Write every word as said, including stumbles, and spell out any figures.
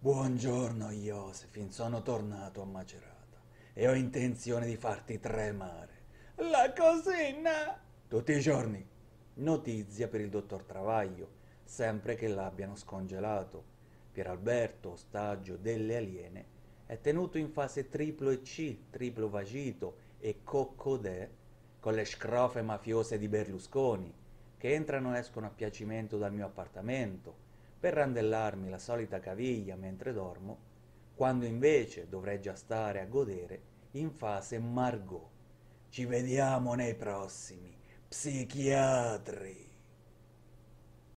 Buongiorno Josefin, sono tornato a Macerata e ho intenzione di farti tremare. La cosina! Tutti i giorni. Notizia per il dottor Travaglio, sempre che l'abbiano scongelato. Pieralberto, ostaggio delle aliene, è tenuto in fase triplo E C, triplo vagito e coccodè con le scrofe mafiose di Berlusconi, che entrano e escono a piacimento dal mio appartamento per randellarmi la solita caviglia mentre dormo, quando invece dovrei già stare a godere in fase Margot. Ci vediamo nei prossimi psichiatri.